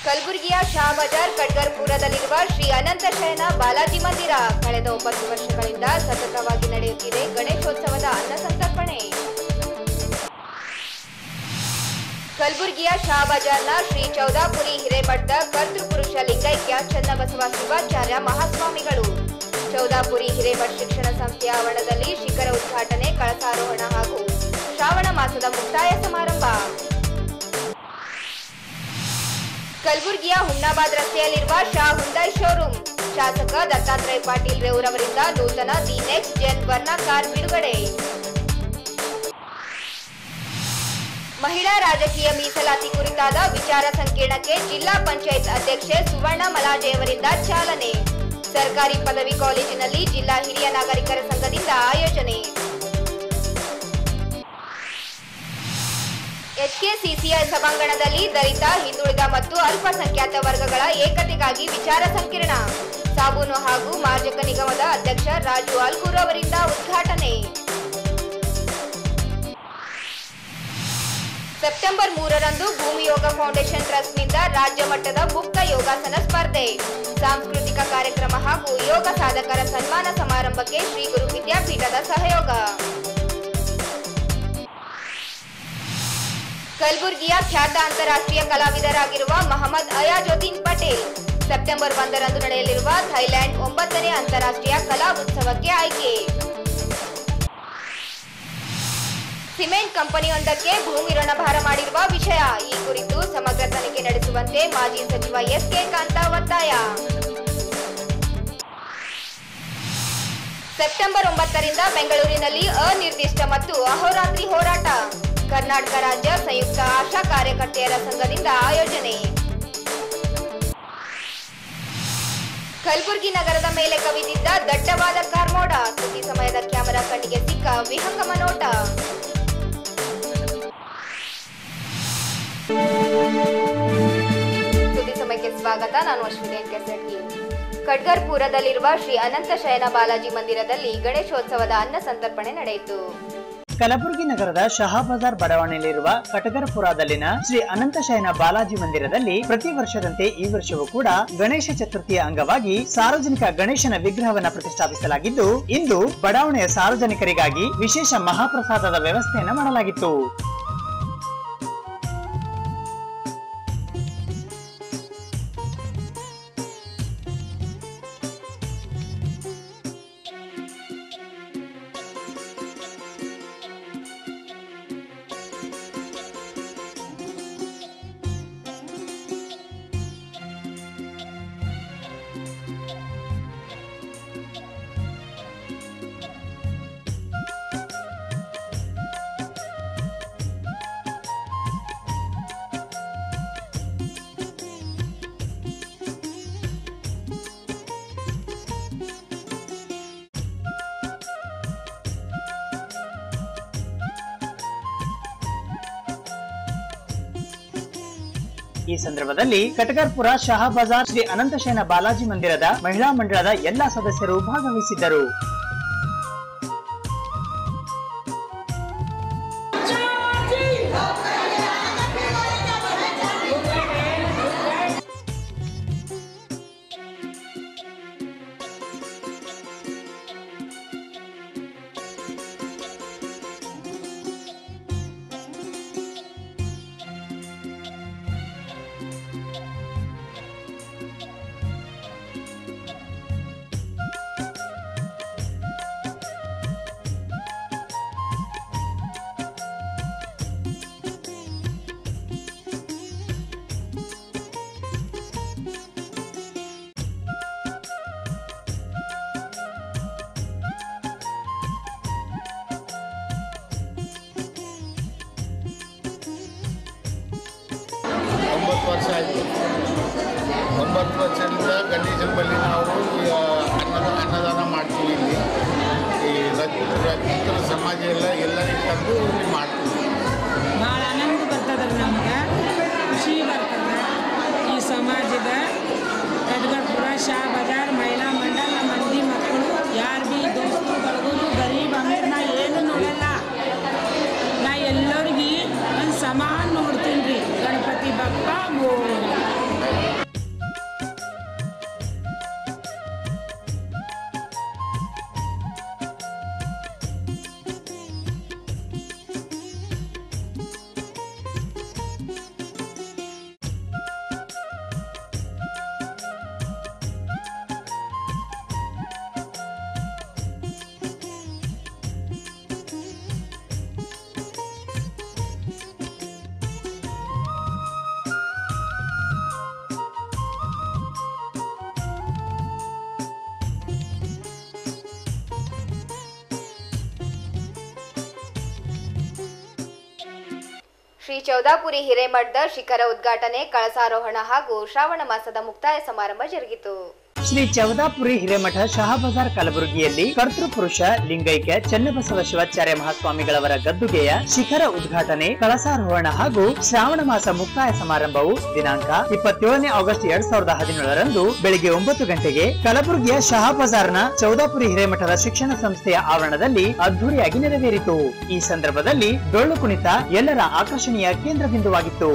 ಕಲಬುರಗಿಯ ಶಹಾಬಜಾರ್ ಕಟ್ಗರ್ಪುರದಲ್ಲಿರುವ ಶ್ರೀ ಅನಂತ ಶಯನ ಬಾಲಾಜಿ ಮಂದಿರ ಕಳೆದ 9 ವರ್ಷಗಳಿಂದ ಸತತವಾಗಿ ನಡೆಯುತ್ತಿದೆ ಗಣೇಶೋತ್ಸವದ ಅನ್ನ ಸಂತರ್ಪಣೆ. ಕಲಬುರಗಿಯ ಶಹಾಬಜಾರ್ನ ಶ್ರೀ ಚೌದಾಪುರಿ ಹಿರೇಮಠದ ಕರ್ತೃಪುರುಷ ಲಿಂಗೈಕ್ಯ ಚನ್ನಬಸವ ಶಿವಾಚಾರ್ಯ ಮಹಾಸ್ವಾಮಿಗಳು ಚೌದಾಪುರಿ ಹಿರೇಮಠ ಶಿಕ್ಷಣ ಸಂಸ್ಥೆಯ ಆವರಣದಲ್ಲಿ ಶಿಖರ ಉದ್ಘಾಟನೆ, ಕಳಸಾರೋಹಣ ಹಾಗೂ ಶ್ರಾವಣ ಮಾಸದ ಮುಕ್ತಾಯ ಸಮಾರಂಭ. ಕಲಬುರಗಿಯ ಹುಮ್ನಾಬಾದ್ ರಸ್ತೆಯಲ್ಲಿರುವ ಶಾ ಹುಂಡೈ ಶೋರೂಮ್ ಶಾಸಕ ದತ್ತಾತ್ರೇಯ ಪಾಟೀಲ್ ರೇವೂರವರಿಂದ ನೂತನ the next gen Verna car ಬಿಡುಗಡೆ. ಮಹಿಳಾ ರಾಜಕೀಯ ಮೀಸಲಾತಿ ಕುರಿತಾದ ವಿಚಾರ ಸಂಕಿರಣಕ್ಕೆ ಜಿಲ್ಲಾ ಪಂಚಾಯತ್ ಅಧ್ಯಕ್ಷೆ ಸುವರ್ಣ ಮಲಾಜೆಯವರಿಂದ ಚಾಲನೆ. ಸರ್ಕಾರಿ ಪದವಿ ಕಾಲೇಜಿನಲ್ಲಿ ಜಿಲ್ಲಾ ಹಿರಿಯ ನಾಗರಿಕರ ಸಂಘದಿಂದ ಆಯೋಜನೆ. ಎಚ್ಕೆಸಿಸಿಐ ಸಭಾಂಗಣದಲ್ಲಿ ದಲಿತ, ಹಿಂದುಳಿದ ಮತ್ತು ಅಲ್ಪಸಂಖ್ಯಾತ ವರ್ಗಗಳ ಏಕತೆಗಾಗಿ ವಿಚಾರ ಸಂಕಿರಣ. ಸಾಬೂನು ಹಾಗೂ ಮಾರ್ಜಕ ನಿಗಮದ ಅಧ್ಯಕ್ಷ ರಾಜು ಆಲ್ಕೂರ್ ಅವರಿಂದ ಉದ್ಘಾಟನೆ. ಸೆಪ್ಟೆಂಬರ್ 3ರಂದು ಭೂಮಿ ಯೋಗ ಫೌಂಡೇಶನ್ ಟ್ರಸ್ಟ್ನಿಂದ ರಾಜ್ಯ ಮಟ್ಟದ ಮುಕ್ತ ಯೋಗಾಸನ ಸ್ಪರ್ಧೆ, ಸಾಂಸ್ಕೃತಿಕ ಕಾರ್ಯಕ್ರಮ ಹಾಗೂ ಯೋಗ ಸಾಧಕರ ಸನ್ಮಾನ ಸಮಾರಂಭಕ್ಕೆ ಶ್ರೀ ಗುರು ವಿದ್ಯಾಪೀಠದ ಸಹಯೋಗ. ಕಲಬುರಗಿಯ ಖ್ಯಾತ ಅಂತಾರಾಷ್ಟ್ರೀಯ ಕಲಾವಿದರಾಗಿರುವ ಮಹಮ್ಮದ್ ಅಯಾಜುದ್ದೀನ್ ಪಟೇಲ್ ಸೆಪ್ಟೆಂಬರ್ 1ರಂದು ನಡೆಯಲಿರುವ ಥೈಲ್ಯಾಂಡ್ 9ನೇ ಅಂತಾರಾಷ್ಟ್ರೀಯ ಕಲಾ ಉತ್ಸವಕ್ಕೆ ಆಯ್ಕೆ. ಸಿಮೆಂಟ್ ಕಂಪನಿಯೊಂದಕ್ಕೆ ಭೂಮಿ ಋಣಭಾರ ಮಾಡಿರುವ ವಿಷಯ, ಈ ಕುರಿತು ಸಮಗ್ರ ತನಿಖೆ ನಡೆಸುವಂತೆ ಮಾಜಿ ಸಚಿವ ಎಸ್.ಕೆ. ಕಾಂತ ಒತ್ತಾಯ. ಸೆಪ್ಟೆಂಬರ್ 9ರಿಂದ ಬೆಂಗಳೂರಿನಲ್ಲಿ ಅನಿರ್ದಿಷ್ಟ ಮತ್ತು ಅಹೋರಾತ್ರಿ ಹೋರಾಟ. ಕರ್ನಾಟಕ ರಾಜ್ಯ ಸಂಯುಕ್ತ ಆಶಾ ಕಾರ್ಯಕರ್ತೆಯರ ಸಂಘದಿಂದ ಆಯೋಜನೆ. ಕಲಬುರಗಿ ನಗರದ ಮೇಲೆ ಕವಿದಿದ್ದ ದಟ್ಟವಾದ ಕಾರ್ಮೋಡ, ಸುದ್ದಿ ಸಮಯದ ಕ್ಯಾಮೆರಾ ಕಣ್ಣಿಗೆ ಸಿಕ್ಕ ವಿಹಂಗಮ ನೋಟ. ಸುದ್ದಿ ಸಮಯಕ್ಕೆ ಸ್ವಾಗತ. ನಾನು ಅಶ್ವಿನಿ ಕೆಸಟ್ಗಿ. ಕಟ್ಗರ್ಪುರದಲ್ಲಿರುವ ಶ್ರೀ ಅನಂತ ಶಯನ ಬಾಲಾಜಿ ಮಂದಿರದಲ್ಲಿ ಗಣೇಶೋತ್ಸವದ ಅನ್ನ ಸಂತರ್ಪಣೆ ನಡೆಯಿತು. ಕಲಬುರಗಿ ನಗರದ ಶಹಾಬಜಾರ್ ಬಡಾವಣೆಯಲ್ಲಿರುವ ಕಟಗರಪುರದಲ್ಲಿನ ಶ್ರೀ ಅನಂತ ಶಯನ ಬಾಲಾಜಿ ಮಂದಿರದಲ್ಲಿ ಪ್ರತಿ ವರ್ಷದಂತೆ ಈ ವರ್ಷವೂ ಕೂಡ ಗಣೇಶ ಚತುರ್ಥಿಯ ಅಂಗವಾಗಿ ಸಾರ್ವಜನಿಕ ಗಣೇಶನ ವಿಗ್ರಹವನ್ನು ಪ್ರತಿಷ್ಠಾಪಿಸಲಾಗಿದ್ದು, ಇಂದು ಬಡಾವಣೆಯ ಸಾರ್ವಜನಿಕರಿಗಾಗಿ ವಿಶೇಷ ಮಹಾಪ್ರಸಾದದ ವ್ಯವಸ್ಥೆಯನ್ನು ಮಾಡಲಾಗಿತ್ತು. ಈ ಸಂದರ್ಭದಲ್ಲಿ ಕಟಗರ್ಪುರ ಶಹಾಬಜಾರ್ ಶ್ರೀ ಅನಂತ ಶಯನ ಬಾಲಾಜಿ ಮಂದಿರದ ಮಹಿಳಾ ಮಂಡಳದ ಎಲ್ಲಾ ಸದಸ್ಯರು ಭಾಗವಹಿಸಿದ್ದರು. ವರ್ಷ ಆಯಿತು. 9 ವರ್ಷದಿಂದ ಗಣೇಶನ ಬಳಿ ನಾವು ಅನ್ನದಾನ ಮಾಡ್ತೀವಿ. ಇಲ್ಲಿ ಈ ರೈತರ ಸಮಾಜ ಎಲ್ಲರಿಗೂ ತಂದು ಇಲ್ಲಿ ಮಾಡ್ತೀವಿ. ಭಾಳ ಆನಂದ ಬರ್ತದೆ, ನಮ್ಗೆ ಖುಷಿ ಬರ್ತದೆ. ಈ ಸಮಾಜದ ಕಟ್ಗರ್ಪುರ ಶಹಾಬಜಾರ್ ಮಹಿಳಾ ಮಂಡಳ ಮಂದಿ ಮಕ್ಕಳು ಯಾರು ಭೀ ದೋಸ್ತರು ಬಳಗೋದು ಗರೀಬ್ ಅಮೀರ್ ನಾ ಏನು ನೋಡಲ್ಲ. ನಾ ಎಲ್ಲರಿಗೂ ಒಂದು ಸಮಾನ ನೋಡ್ತೀನಿ ರೀ. ಗಣಪತಿ ಬಪ್ಪ ಶ್ರೀ ಚೌದಾಪುರಿ ಹಿರೇಮಠದ ಶಿಖರ ಉದ್ಘಾಟನೆ, ಕಳಸಾರೋಹಣ ಹಾಗೂ ಶ್ರಾವಣ ಮಾಸದ ಮುಕ್ತಾಯ ಸಮಾರಂಭ ಜರುಗಿತು. ಶ್ರೀ ಚೌದಾಪುರಿ ಹಿರೇಮಠ ಶಹಾಬಜಾರ್ ಕಲಬುರಗಿಯಲ್ಲಿ ಕರ್ತೃಪುರುಷ ಲಿಂಗೈಕ್ಯ ಚನ್ನಬಸವ ಶಿವಾಚಾರ್ಯ ಮಹಾಸ್ವಾಮಿಗಳವರ ಗದ್ದುಗೆಯ ಶಿಖರ ಉದ್ಘಾಟನೆ, ಕಳಸಾರೋಹಣ ಹಾಗೂ ಶ್ರಾವಣ ಮಾಸ ಮುಕ್ತಾಯ ಸಮಾರಂಭವು ದಿನಾಂಕ 27 ಆಗಸ್ಟ್ 2017ರಂದು ಬೆಳಿಗ್ಗೆ 9 ಗಂಟೆಗೆ ಕಲಬುರಗಿಯ ಶಹಾಬಜಾರ್ನ ಚೌದಾಪುರಿ ಹಿರೇಮಠದ ಶಿಕ್ಷಣ ಸಂಸ್ಥೆಯ ಆವರಣದಲ್ಲಿ ಅದ್ದೂರಿಯಾಗಿ ನೆರವೇರಿತು. ಈ ಸಂದರ್ಭದಲ್ಲಿ ಡೊಳ್ಳು ಕುಣಿತ ಎಲ್ಲರ ಆಕರ್ಷಣೀಯ ಕೇಂದ್ರ ಬಿಂದುವಾಗಿತ್ತು.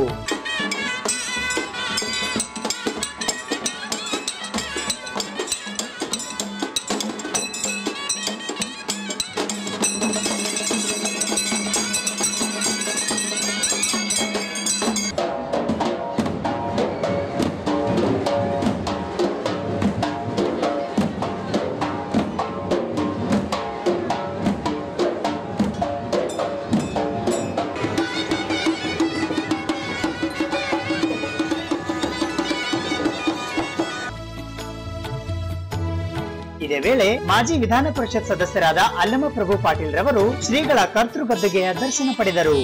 ಇದೇ ವೇಳೆ ಮಾಜಿ ವಿಧಾನ ಪರಿಷತ್ ಸದಸ್ಯರಾದ ಅಲ್ಲಮ ಪ್ರಭು ಪಾಟೀಲ್ ರವರು ಶ್ರೀಗಳ ಕರ್ತೃ ಗದ್ದುಗೆಯ ದರ್ಶನ ಪಡೆದರು.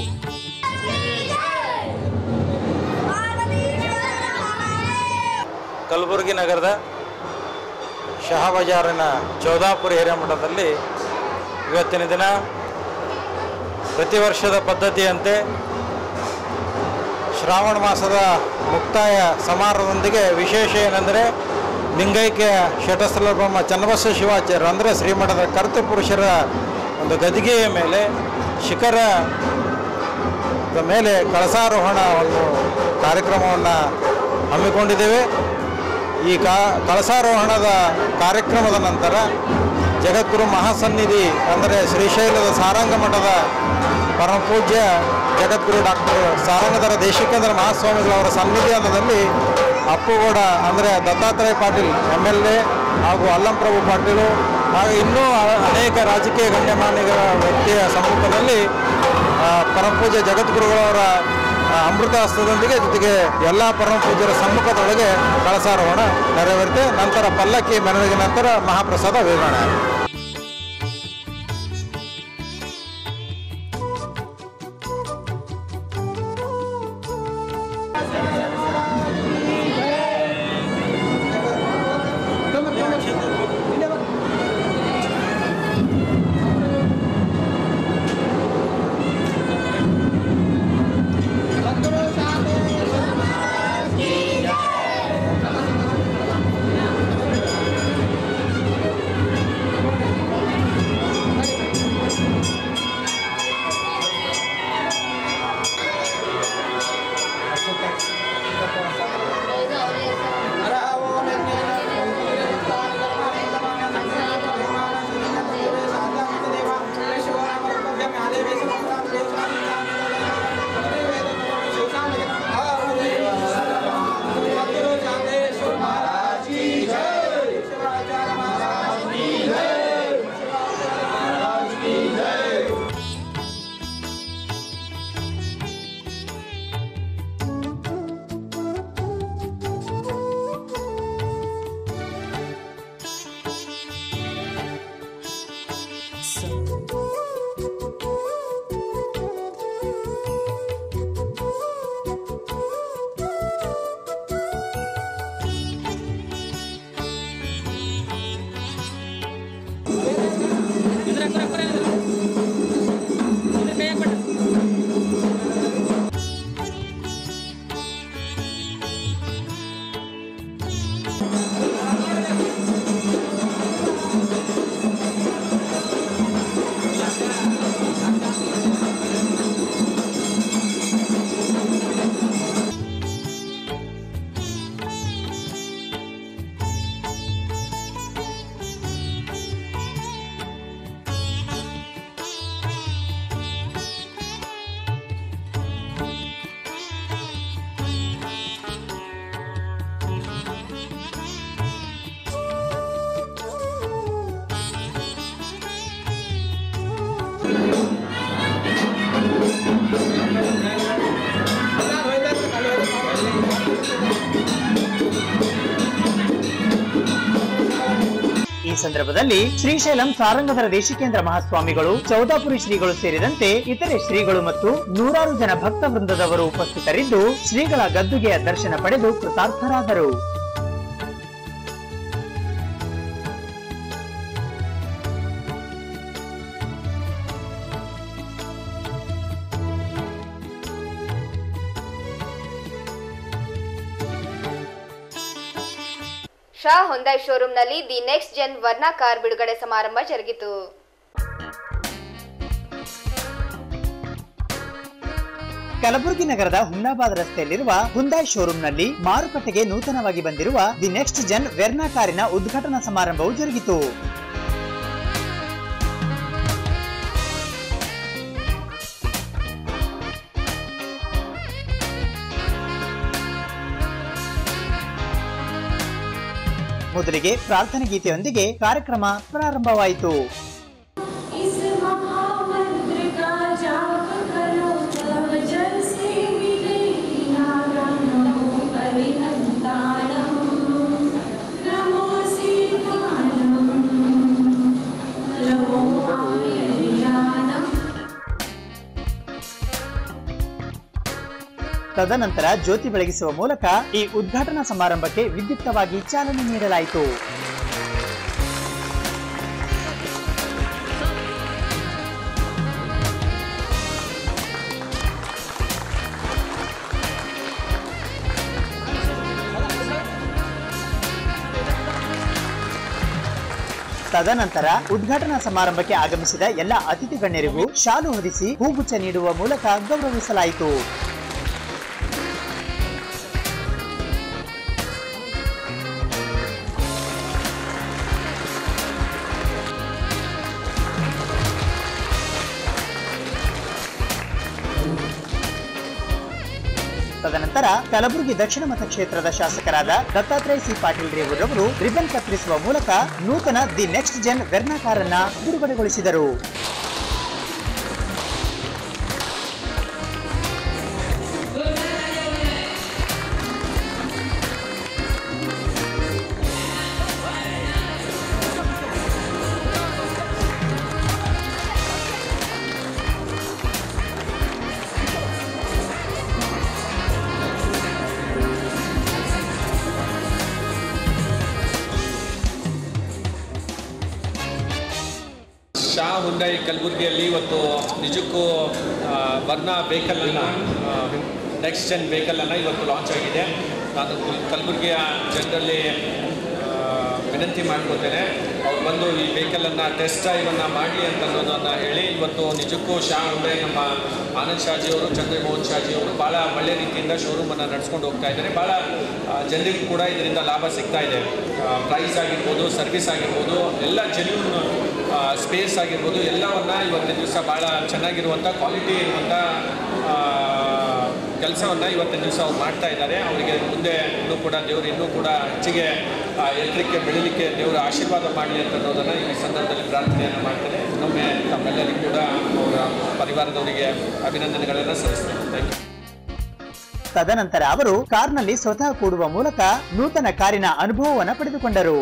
ಕಲಬುರಗಿ ನಗರದ ಶಹಾಬಜಾರಿನ ಚೌದಾಪುರಿ ಹಿರೇಮಠದಲ್ಲಿ ಇವತ್ತಿನ ದಿನ ಪ್ರತಿ ವರ್ಷದ ಪದ್ಧತಿಯಂತೆ ಶ್ರಾವಣ ಮಾಸದ ಮುಕ್ತಾಯ ಸಮಾರಂಭದೊಂದಿಗೆ ವಿಶೇಷ ಏನೆಂದರೆ ಲಿಂಗೈಕ್ಯ ಶಟಸ್ಥಲಬ್ರಹ್ಮ ಚನ್ನಬಸವ ಶಿವಾಚಾರ್ಯ ಅಂದರೆ ಶ್ರೀಮಠದ ಕರ್ತೃಪುರುಷರ ಒಂದು ಗದ್ದಿಗೆಯ ಮೇಲೆ ಶಿಖರದ ಮೇಲೆ ಕಳಸಾರೋಹಣ ಒಂದು ಕಾರ್ಯಕ್ರಮವನ್ನು ಹಮ್ಮಿಕೊಂಡಿದ್ದೇವೆ. ಈ ಕಳಸಾರೋಹಣದ ಕಾರ್ಯಕ್ರಮದ ನಂತರ ಜಗದ್ಗುರು ಮಹಾಸನ್ನಿಧಿ ಅಂದರೆ ಶ್ರೀಶೈಲದ ಸಾರಂಗ ಮಠದ ಪರಮಪೂಜ್ಯ ಜಗದ್ಗುರು ಡಾಕ್ಟರ್ ಸಾರಂಗಧರ ದೇಶಿಕೇಂದ್ರ ಮಹಾಸ್ವಾಮಿಗಳವರ ಸನ್ನಿಧಾನದಲ್ಲಿ ಅಪ್ಪುಗೌಡ ಅಂದರೆ ದತ್ತಾತ್ರೇಯ ಪಾಟೀಲ್ MLA ಹಾಗೂ ಅಲ್ಲಂ ಪ್ರಭು ಪಾಟೀಲು ಹಾಗೂ ಇನ್ನೂ ಅನೇಕ ರಾಜಕೀಯ ಗಣ್ಯಮಾನ್ಯರ ವ್ಯಕ್ತಿಯ ಸಮ್ಮುಖದಲ್ಲಿ ಪರಮಪೂಜ್ಯ ಜಗದ್ಗುರುಗಳವರ ಅಮೃತ ಹಸ್ತದೊಂದಿಗೆ ಜೊತೆಗೆ ಎಲ್ಲ ಪರಮಪೂಜ್ಯರ ಸಮ್ಮುಖದೊಳಗೆ ಕಳಸಾರೋಹಣ ನೆರವೇರಿತೆ. ನಂತರ ಪಲ್ಲಕ್ಕಿ ಮೆರವಣಿಗೆ ನಂತರ ಮಹಾಪ್ರಸಾದ ವಿತರಣೆ. ಸಂದರ್ಭದಲ್ಲಿ ಶ್ರೀಶೈಲಂ ಸಾರಂಗಧರ ದೇಶಿಕೇಂದ್ರ ಮಹಾಸ್ವಾಮಿಗಳು, ಚೌದಾಪುರಿ ಶ್ರೀಗಳು ಸೇರಿದಂತೆ ಇತರೆ ಶ್ರೀಗಳು ಮತ್ತು ನೂರಾರು ಜನ ಭಕ್ತ ವೃಂದದವರು ಉಪಸ್ಥಿತರಿದ್ದು ಶ್ರೀಗಳ ಗದ್ದುಗೆಯ ದರ್ಶನ ಪಡೆದು ಕೃತಾರ್ಥರಾದರು. ಶಾ ಹೊಂಡೈ ಶೋರೂಮ್ನಲ್ಲಿ the next gen Verna car ಬಿಡುಗಡೆ ಸಮಾರಂಭ ಜರುಗಿತು. ಕಲಬುರಗಿ ನಗರದ ಹುಮ್ನಾಬಾದ್ ರಸ್ತೆಯಲ್ಲಿರುವ ಹುಂಡೈ ಶೋರೂಮ್ನಲ್ಲಿ ಮಾರುಕಟ್ಟೆಗೆ ನೂತನವಾಗಿ ಬಂದಿರುವ ದಿ ನೆಕ್ಸ್ಟ್ ಜೆನ್ ವೆರ್ನಾ ಕಾರಿನ ಉದ್ಘಾಟನಾ ಸಮಾರಂಭವು ಜರುಗಿತು. ಮೊದಲಿಗೆ ಪ್ರಾರ್ಥನೆ ಗೀತೆಯೊಂದಿಗೆ ಕಾರ್ಯಕ್ರಮ ಪ್ರಾರಂಭವಾಯಿತು. ತದನಂತರ ಜ್ಯೋತಿ ಬೆಳಗಿಸುವ ಮೂಲಕ ಈ ಉದ್ಘಾಟನಾ ಸಮಾರಂಭಕ್ಕೆ ವಿದ್ಯುಕ್ತವಾಗಿ ಚಾಲನೆ ನೀಡಲಾಯಿತು. ತದನಂತರ ಉದ್ಘಾಟನಾ ಸಮಾರಂಭಕ್ಕೆ ಆಗಮಿಸಿದ ಎಲ್ಲ ಅತಿಥಿ ಗಣ್ಯರಿಗೂ ಶಾಲು ಹೊದಿಸಿ ಹೂಗುಚ್ಛ ನೀಡುವ ಮೂಲಕ ಗೌರವಿಸಲಾಯಿತು. ತದನಂತರ ಕಲಬುರಗಿ ದಕ್ಷಿಣ ಮತಕ್ಷೇತ್ರದ ಶಾಸಕರಾದ ದತ್ತಾತ್ರೇಯ ಸಿ ಪಾಟೀಲ್ ರೇವೂರವರು ರಿಬನ್ ಕತ್ತರಿಸುವ ಮೂಲಕ ನೂತನ ದಿ ನೆಕ್ಸ್ಟ್ ಜೆನ್ ವೆರ್ನಾ ಕಾರನ್ನ ಬಿಡುಗಡೆಗೊಳಿಸಿದರು. ಶಾ ಹುಂಡೈ ಕಲಬುರಗಿಯಲ್ಲಿ ಇವತ್ತು ನಿಜಕ್ಕೂ ವರ್ನಾ ವೆಹಿಕಲನ್ನು ನೆಕ್ಸ್ಟ್ ಜೆನ್ ವೆಹಿಕಲನ್ನು ಇವತ್ತು ಲಾಂಚ್ ಆಗಿದೆ. ನಾನು ಕಲಬುರಗಿಯ ಜನರಲ್ಲಿ ವಿನಂತಿ ಮಾಡ್ಕೊತೇನೆ, ಅವ್ರು ಬಂದು ಈ ವೆಹಿಕಲನ್ನು ಟೆಸ್ಟ್ ಡ್ರೈವನ್ನು ಮಾಡಲಿ ಅಂತ ಅನ್ನೋದನ್ನು ಹೇಳಿ ಇವತ್ತು ನಿಜಕ್ಕೂ ಶಾ ಹುಂಡೈ ನಮ್ಮ ಆನಂದ್ ಶಾಜಿಯವರು, ಚಂದ್ರಮೋಹನ್ ಶಾಜಿಯವರು ಭಾಳ ಒಳ್ಳೆ ರೀತಿಯಿಂದ ಶೋರೂಮನ್ನು ನಡೆಸ್ಕೊಂಡು ಹೋಗ್ತಾ ಇದ್ದಾರೆ. ಭಾಳ ಜನರಿಗೂ ಕೂಡ ಇದರಿಂದ ಲಾಭ ಸಿಗ್ತಾ ಇದೆ. ಪ್ರೈಸ್ ಆಗಿರ್ಬೋದು, ಸರ್ವಿಸ್ ಆಗಿರ್ಬೋದು, ಎಲ್ಲ ಜೆನ್ಯೂನ್ ಸ್ಪೇಸ್ ಆಗಿರ್ಬೋದು, ಎಲ್ಲವನ್ನು ಇವತ್ತಿನ ದಿವಸ ಭಾಳ ಚೆನ್ನಾಗಿರುವಂಥ ಕ್ವಾಲಿಟಿ ಇರುವಂಥ ಕೆಲಸವನ್ನು ಇವತ್ತಿನ ದಿವಸ ಅವ್ರು ಮಾಡ್ತಾ ಇದ್ದಾರೆ. ಅವರಿಗೆ ಮುಂದೆ ಇನ್ನೂ ಕೂಡ ದೇವರು ಇನ್ನೂ ಕೂಡ ಹೆಚ್ಚಿಗೆ ಎತ್ತರಕ್ಕೆ ಬೆಳೀಲಿಕ್ಕೆ ದೇವರ ಆಶೀರ್ವಾದ ಮಾಡಲಿ ಅಂತ ಅನ್ನೋದನ್ನು ಈ ಸಂದರ್ಭದಲ್ಲಿ ಪ್ರಾರ್ಥನೆಯನ್ನು ಮಾಡ್ತೇನೆ. ಇನ್ನೊಮ್ಮೆ ತಮ್ಮೆಲ್ಲರಿಗೂ ಕೂಡ ಅವರ ಪರಿವಾರದವರಿಗೆ ಅಭಿನಂದನೆಗಳನ್ನು ಸಲ್ಲಿಸ್ತೇನೆ. Thank you. ತದನಂತರ ಅವರು ಕಾರ್ನಲ್ಲಿ ಸ್ವತಃ ಕೂಡುವ ಮೂಲಕ ನೂತನ ಕಾರಿನ ಅನುಭವವನ್ನು ಪಡೆದುಕೊಂಡರು.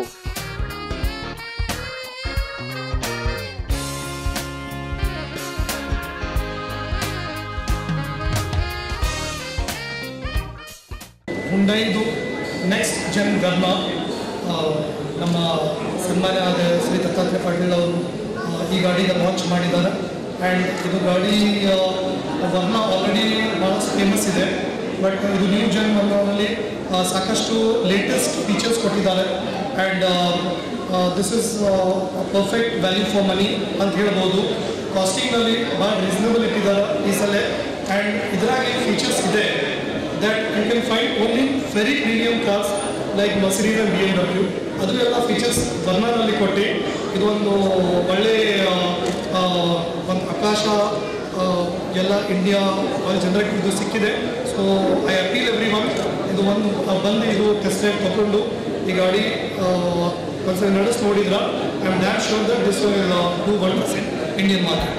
ಹುಂಡೈದು ನೆಕ್ಸ್ಟ್ ಜೆನ್ ವೆರ್ನಾ ನಮ್ಮ ಸನ್ಮಾನ್ಯರಾದ ಶ್ರೀ ದತ್ತಾತ್ರೇಯ ಪಾಟೀಲ್ ಅವರು ಈ ಗಾಡಿಗೆ ಲಾಂಚ್ ಮಾಡಿದ್ದಾರೆ. ಆ್ಯಂಡ್ ಇದು ಗಾಡಿ ವರ್ನಾ ಆಲ್ರೆಡಿ ಭಾಳಷ್ಟು ಫೇಮಸ್ ಇದೆ, ಬಟ್ ಇದು ನ್ಯೂ ಜೆನ್ ವರ್ನಾದಲ್ಲಿ ಸಾಕಷ್ಟು ಲೇಟೆಸ್ಟ್ ಫೀಚರ್ಸ್ ಕೊಟ್ಟಿದ್ದಾರೆ. And this is perfect value for money ಅಂತ ಹೇಳ್ಬೋದು. ಕಾಸ್ಟಿಂಗ್ನಲ್ಲಿ ಭಾಳ ರೀಸನಬಲ್ ಇಟ್ಟಿದ್ದಾರೆ ಈ ಸಲ. ಆ್ಯಂಡ್ ಇದರಾಗಿ ಫೀಚರ್ಸ್ ಇದೆ that you can find only very premium cars like Mercedes and BMW. ಅದು ಎಲ್ಲ ಫೀಚರ್ಸ್ ವರ್ನಾನಲ್ಲಿ ಕೊಟ್ಟು ಇದು ಒಂದು ಒಳ್ಳೆ ಒಂದು ಆಕಾಶ ಎಲ್ಲ ಇಂಡಿಯಾ ಜನರಿಗೆ ಇದು ಸಿಕ್ಕಿದೆ. So I appeal everyone ಇದು ಒಂದು ಬಂದು ಇದು ಟೆಸ್ಟ್ ಡ್ರೈವ್ ತಗೊಂಡು ಈ ಗಾಡಿ ಒಂದ್ಸರಿ ನಡೆಸಿ ನೋಡಿದ್ರೆ I am damn sure that this will do wonders in Indian market.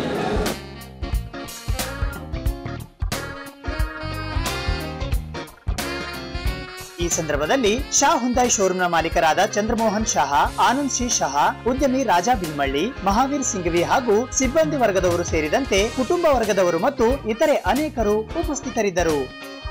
ಈ ಸಂದರ್ಭದಲ್ಲಿ ಶಾ ಹುಂದಾಯ್ ಶೋರೂಮ್ನ ಮಾಲೀಕರಾದ ಚಂದ್ರಮೋಹನ್ ಶಹಾ, ಆನಂದ್ ಸಿ ಶಹಾ, ಉದ್ಯಮಿ ರಾಜಾ ಬಿಲ್ಮಳ್ಳಿ, ಮಹಾವೀರ್ ಸಿಂಘವಿ ಹಾಗೂ ಸಿಬ್ಬಂದಿ ವರ್ಗದವರು ಸೇರಿದಂತೆ ಕುಟುಂಬ ವರ್ಗದವರು ಮತ್ತು ಇತರೆ ಅನೇಕರು ಉಪಸ್ಥಿತರಿದ್ದರು.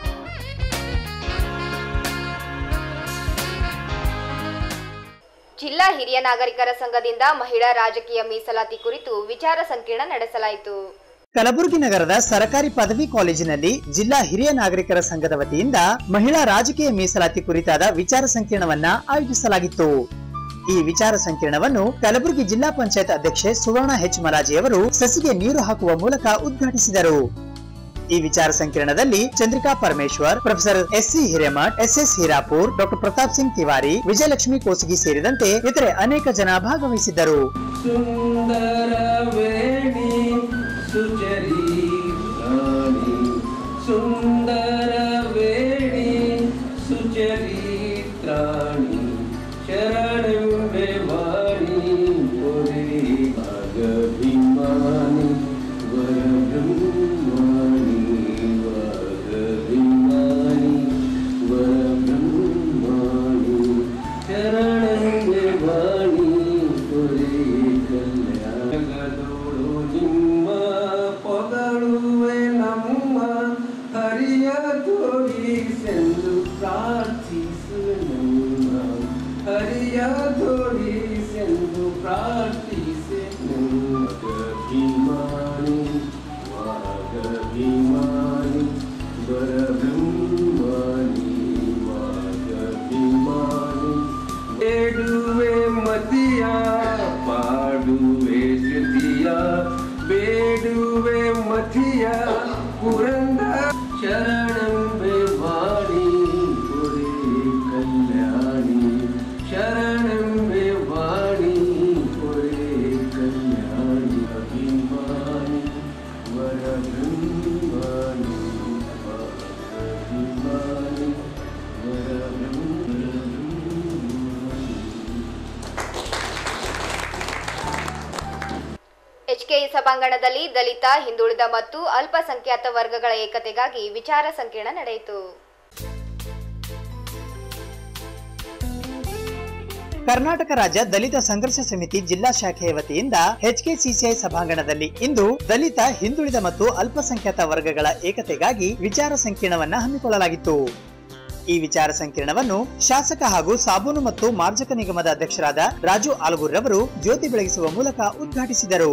ಜಿಲ್ಲಾ ಹಿರಿಯ ನಾಗರಿಕರ ಸಂಘದಿಂದ ಮಹಿಳಾ ರಾಜಕೀಯ ಮೀಸಲಾತಿ ಕುರಿತು ವಿಚಾರ ಸಂಕಿರಣ ನಡೆಸಲಾಯಿತು. ಕಲಬುರಗಿ ನಗರದ ಸರ್ಕಾರಿ ಪದವಿ ಕಾಲೇಜಿನಲ್ಲಿ ಜಿಲ್ಲಾ ಹಿರಿಯ ನಾಗರಿಕರ ಸಂಘದ ವತಿಯಿಂದ ಮಹಿಳಾ ರಾಜಕೀಯ ಮೀಸಲಾತಿ ಕುರಿತಾದ ವಿಚಾರ ಸಂಕಿರಣವನ್ನ ಆಯೋಜಿಸಲಾಗಿತ್ತು. ಈ ವಿಚಾರ ಸಂಕಿರಣವನ್ನು ಕಲಬುರಗಿ ಜಿಲ್ಲಾ ಪಂಚಾಯತ್ ಅಧ್ಯಕ್ಷೆ ಸುವರ್ಣ ಹೆಚ್ ಮಲಾಜಿಯವರು ಸಸಿಗೆ ನೀರು ಹಾಕುವ ಮೂಲಕ ಉದ್ಘಾಟಿಸಿದರು. ಈ ವಿಚಾರ ಸಂಕಿರಣದಲ್ಲಿ Chandrika Parameshwar, professor S C. Hiremath, S S. Hirapur, doctor Pratap Singh Tiwari, Vijayalakshmi Kosagi ಸೇರಿದಂತೆ ಇತರೆ ಅನೇಕ ಜನ ಭಾಗವಹಿಸಿದ್ದರು. ಎಚ್ಕೆಇ ಸಭಾಂಗಣದಲ್ಲಿ ದಲಿತ, ಹಿಂದುಳಿದ ಮತ್ತು ಅಲ್ಪಸಂಖ್ಯಾತ ವರ್ಗಗಳ ಏಕತೆಗಾಗಿ ವಿಚಾರ ಸಂಕಿರಣ ನಡೆಯಿತು. ಕರ್ನಾಟಕ ರಾಜ್ಯ ದಲಿತ ಸಂಘರ್ಷ ಸಮಿತಿ ಜಿಲ್ಲಾ ಶಾಖೆಯ ವತಿಯಿಂದ ಎಚ್ಕೆಸಿಸಿಐ ಸಭಾಂಗಣದಲ್ಲಿ ಇಂದು ದಲಿತ, ಹಿಂದುಳಿದ ಮತ್ತು ಅಲ್ಪಸಂಖ್ಯಾತ ವರ್ಗಗಳ ಏಕತೆಗಾಗಿ ವಿಚಾರ ಸಂಕಿರಣವನ್ನ ಹಮ್ಮಿಕೊಳ್ಳಲಾಗಿತ್ತು. ಈ ವಿಚಾರ ಸಂಕಿರಣವನ್ನು ಶಾಸಕ ಹಾಗೂ ಸಾಬೂನು ಮತ್ತು ಮಾರ್ಜಕ ನಿಗಮದ ಅಧ್ಯಕ್ಷರಾದ ರಾಜು ಆಲಗೂರ್ ರವರು ಜ್ಯೋತಿ ಬೆಳಗಿಸುವ ಮೂಲಕ ಉದ್ಘಾಟಿಸಿದರು.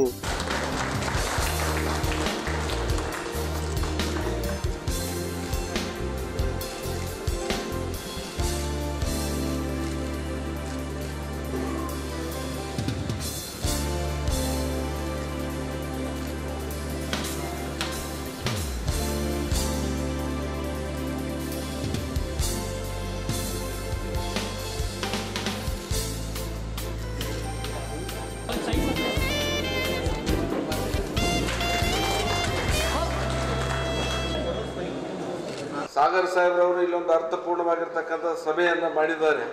ಸಾಗರ್ ಸಾಹೇಬ್ರವರು ಇಲ್ಲೊಂದು ಅರ್ಥಪೂರ್ಣವಾಗಿರ್ತಕ್ಕಂಥ ಸಭೆಯನ್ನು ಮಾಡಿದ್ದಾರೆ.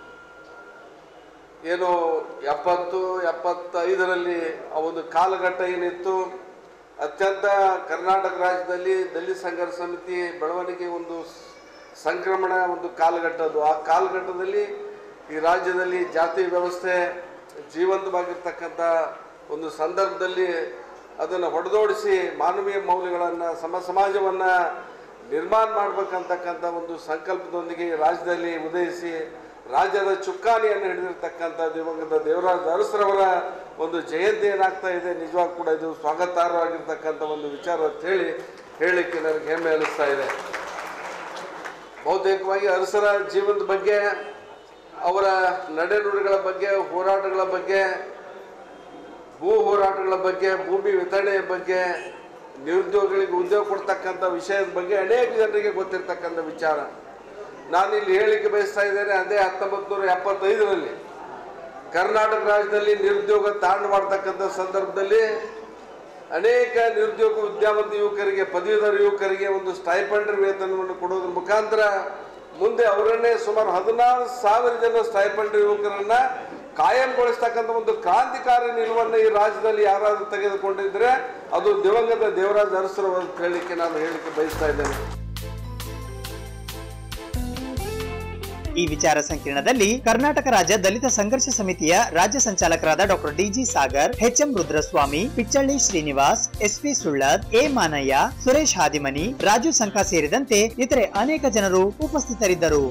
ಏನು 70-75ರಲ್ಲಿ ಆ ಒಂದು ಕಾಲಘಟ್ಟ ಏನಿತ್ತು, ಅತ್ಯಂತ ಕರ್ನಾಟಕ ರಾಜ್ಯದಲ್ಲಿ ದಲಿತ ಸಂಘರ್ಷ ಸಮಿತಿ ಬೆಳವಣಿಗೆ ಒಂದು ಸಂಕ್ರಮಣ ಒಂದು ಕಾಲಘಟ್ಟದ್ದು. ಆ ಕಾಲಘಟ್ಟದಲ್ಲಿ ಈ ರಾಜ್ಯದಲ್ಲಿ ಜಾತಿ ವ್ಯವಸ್ಥೆ ಜೀವಂತವಾಗಿರ್ತಕ್ಕಂಥ ಒಂದು ಸಂದರ್ಭದಲ್ಲಿ ಅದನ್ನು ಹೊಡೆದೋಡಿಸಿ ಮಾನವೀಯ ಮೌಲ್ಯಗಳನ್ನು ಸಮಾಜವನ್ನು ನಿರ್ಮಾಣ ಮಾಡಬೇಕಂತಕ್ಕಂಥ ಒಂದು ಸಂಕಲ್ಪದೊಂದಿಗೆ ರಾಜ್ಯದಲ್ಲಿ ಉದಯಿಸಿ ರಾಜ್ಯದ ಚುಕ್ಕಾಣಿಯನ್ನು ಹಿಡಿದಿರ್ತಕ್ಕಂಥ ದಿವಂಗತ ದೇವರಾಜ ಅರಸರವರ ಒಂದು ಜಯಂತಿ ಏನಾಗ್ತಾ ಇದೆ, ನಿಜವಾಗಿ ಕೂಡ ಇದು ಸ್ವಾಗತಾರ್ಹವಾಗಿರ್ತಕ್ಕಂಥ ಒಂದು ವಿಚಾರ ಅಂತ ಹೇಳಲಿಕ್ಕೆ ನನಗೆ ಹೆಮ್ಮೆ ಅನ್ನಿಸ್ತಾ ಇದೆ. ಬಹುತೇಕವಾಗಿ ಅರಸರ ಜೀವನದ ಬಗ್ಗೆ, ಅವರ ನಡೆನುಡಿಗಳ ಬಗ್ಗೆ, ಹೋರಾಟಗಳ ಬಗ್ಗೆ, ಭೂ ಹೋರಾಟಗಳ ಬಗ್ಗೆ, ಭೂಮಿ ವಿತರಣೆಯ ಬಗ್ಗೆ, ನಿರುದ್ಯೋಗಿಗಳಿಗೆ ಉದ್ಯೋಗ ಕೊಡ್ತಕ್ಕಂಥ ವಿಷಯದ ಬಗ್ಗೆ ಅನೇಕ ಜನರಿಗೆ ಗೊತ್ತಿರ್ತಕ್ಕಂಥ ವಿಚಾರ. ನಾನಿಲ್ಲಿ ಹೇಳಿಕೆ ಬಯಸ್ತಾ ಇದ್ದೇನೆ, ಅದೇ 1975ರಲ್ಲಿ ಕರ್ನಾಟಕ ರಾಜ್ಯದಲ್ಲಿ ನಿರುದ್ಯೋಗ ತಾಂಡ ಮಾಡ್ತಕ್ಕಂಥ ಸಂದರ್ಭದಲ್ಲಿ ಅನೇಕ ನಿರುದ್ಯೋಗ ವಿದ್ಯಾವಂತ ಯುವಕರಿಗೆ, ಪದವೀಧರ ಯುವಕರಿಗೆ ಒಂದು ಸ್ಟೈಪಂಡರಿ ವೇತನವನ್ನು ಕೊಡೋದ್ರ ಮುಖಾಂತರ ಮುಂದೆ ಅವರನ್ನೇ ಸುಮಾರು 16,000 ಜನ ಸ್ಟೈಪಂಡರಿ ಯುವಕರನ್ನ ಕಾಯಂಗೊಳಿಸ್ತಕ್ಕಂಥ ಒಂದು ಕ್ರಾಂತಿಕಾರಿ ನಿಲುವನ್ನು ಈ ರಾಜ್ಯದಲ್ಲಿ ಯಾರಾದರೂ ತೆಗೆದುಕೊಂಡಿದ್ರೆ ಅದು ದಿವಂಗತ ದೇವರಾಜ ಅರಸರು ಅಂತ ಹೇಳಲಿಕ್ಕೆ ನಾನು ಹೇಳಿಕೆ ಬಯಸ್ತಾ ಇದ್ದೇನೆ. ಈ ವಿಚಾರ ಸಂಕಿರಣದಲ್ಲಿ ಕರ್ನಾಟಕ ರಾಜ್ಯ ದಲಿತ ಸಂಘರ್ಷ ಸಮಿತಿಯ ರಾಜ್ಯ ಸಂಚಾಲಕರಾದ doctor DG Sagar, HM Rudraswamy, Pichchalli Srinivas, SP Sullad, A Manayya, Suresh Hadimani, Raju Sanka ಸೇರಿದಂತೆ ಇತರೆ ಅನೇಕ ಜನರು ಉಪಸ್ಥಿತರಿದ್ದರು.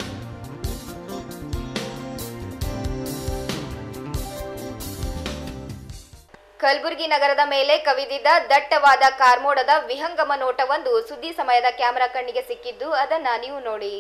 ಕಲಬುರಗಿ ನಗರದ ಮೇಲೆ ಕವಿದಿದ್ದ ದಟ್ಟವಾದ ಕಾರ್ಮೋಡದ ವಿಹಂಗಮ ನೋಟವೊಂದು ಸುದ್ದಿ ಸಮಯದ ಕ್ಯಾಮೆರಾ ಕಣ್ಣಿಗೆ ಸಿಕ್ಕಿದ್ದು, ಅದನ್ನ ನೀವು ನೋಡಿ.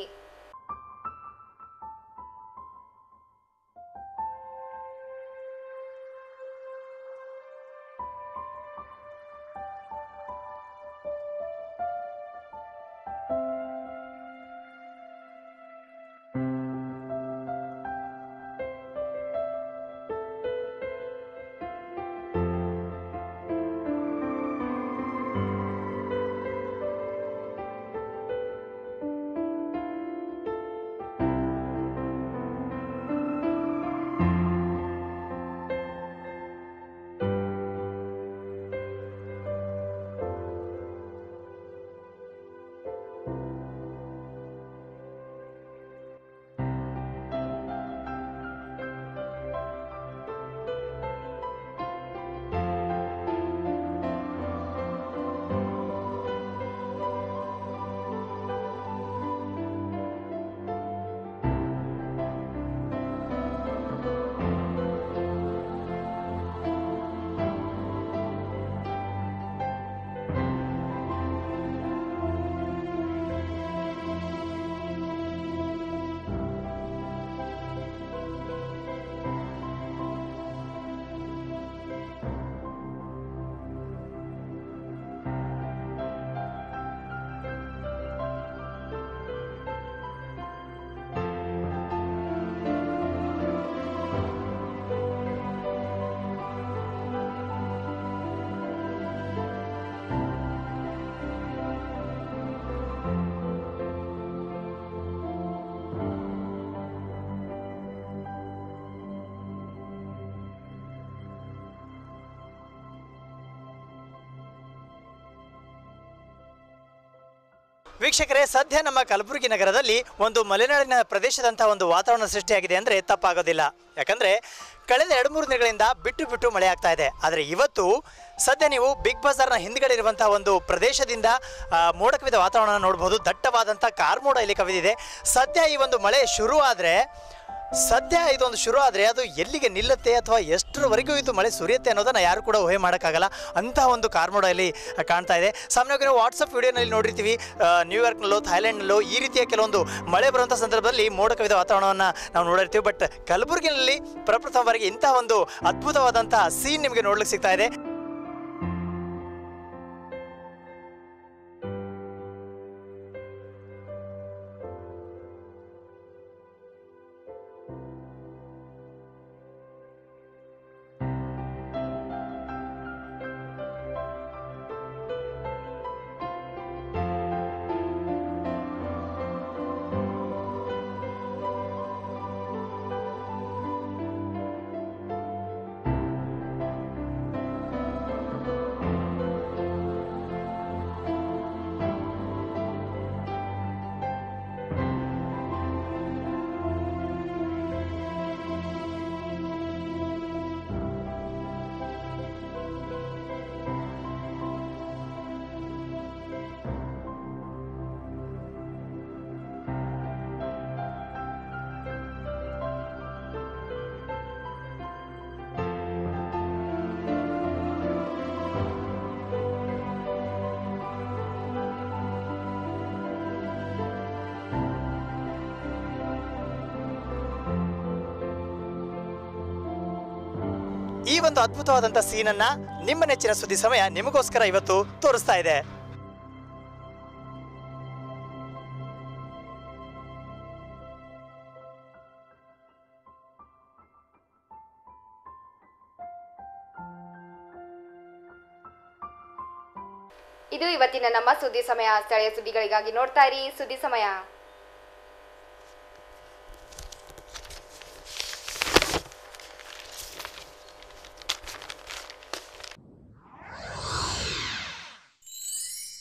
ವೀಕ್ಷಕರೇ, ಸದ್ಯ ನಮ್ಮ ಕಲಬುರಗಿ ನಗರದಲ್ಲಿ ಒಂದು ಮಲೆನಾಡಿನ ಪ್ರದೇಶದಂತಹ ಒಂದು ವಾತಾವರಣ ಸೃಷ್ಟಿಯಾಗಿದೆ ಅಂದರೆ ತಪ್ಪಾಗೋದಿಲ್ಲ. ಯಾಕಂದರೆ ಕಳೆದ 2-3 ದಿನಗಳಿಂದ ಬಿಟ್ಟು ಮಳೆ ಆಗ್ತಾ ಇದೆ. ಆದರೆ ಇವತ್ತು ಸದ್ಯ ನೀವು ಬಿಗ್ ಬಜಾರ್ನ ಹಿಂದ್ಗಡೆ ಇರುವಂತಹ ಒಂದು ಪ್ರದೇಶದಿಂದ ಮೋಡ ಕವಿದ ವಾತಾವರಣ ನೋಡಬಹುದು. ದಟ್ಟವಾದಂಥ ಕಾರ್ಮೋಡ ಇಲ್ಲಿ ಕವಿದಿದೆ. ಸದ್ಯ ಈ ಒಂದು ಮಳೆ ಶುರು ಆದರೆ ಅದು ಎಲ್ಲಿಗೆ ನಿಲ್ಲುತ್ತೆ ಅಥವಾ ಎಷ್ಟರವರೆಗೂ ಇದು ಮಳೆ ಸುರಿಯುತ್ತೆ ಅನ್ನೋದನ್ನು ಯಾರು ಕೂಡ ಊಹೆ ಮಾಡೋಕ್ಕಾಗಲ್ಲ. ಅಂತಹ ಒಂದು ಕಾರ್ಮೋಡ ಇಲ್ಲಿ ಕಾಣ್ತಾ ಇದೆ. ಸಾಮಾನ್ಯವಾಗಿ ನಾವು ವಾಟ್ಸಪ್ ವಿಡಿಯೋನಲ್ಲಿ ನೋಡಿರ್ತೀವಿ, ನ್ಯೂಯಾರ್ಕ್ನಲ್ಲೋ ಥೈಲ್ಯಾಂಡ್ನಲ್ಲೋ ಈ ರೀತಿಯ ಕೆಲವೊಂದು ಮಳೆ ಬರುವಂಥ ಸಂದರ್ಭದಲ್ಲಿ ಮೋಡ ಕವಿದ ವಾತಾವರಣವನ್ನು ನಾವು ನೋಡಿರ್ತೀವಿ. ಬಟ್ ಕಲಬುರಗಿನಲ್ಲಿ ಪ್ರಪ್ರಥಮವಾಗಿ ಇಂತಹ ಒಂದು ಅದ್ಭುತವಾದಂಥ ಸೀನ್ ನಿಮಗೆ ನೋಡ್ಲಿಕ್ಕೆ ಸಿಗ್ತಾ ಇದೆ. ಈ ಒಂದು ಅದ್ಭುತವಾದಂಥ ಸೀನನ್ನ ನಿಮ್ಮ ನೆಚ್ಚಿನ ಸುದ್ದಿ ಸಮಯ ನಿಮಗೋಸ್ಕರ ಇವತ್ತು ತೋರಿಸ್ತಾ ಇದೆ. ಇದು ಇವತ್ತಿನ ನಮ್ಮ ಸುದ್ದಿ ಸಮಯ. ಸ್ಥಳೀಯ ಸುದ್ದಿಗಳಿಗಾಗಿ ನೋಡ್ತಾ ಇರಿ ಸುದ್ದಿ ಸಮಯ.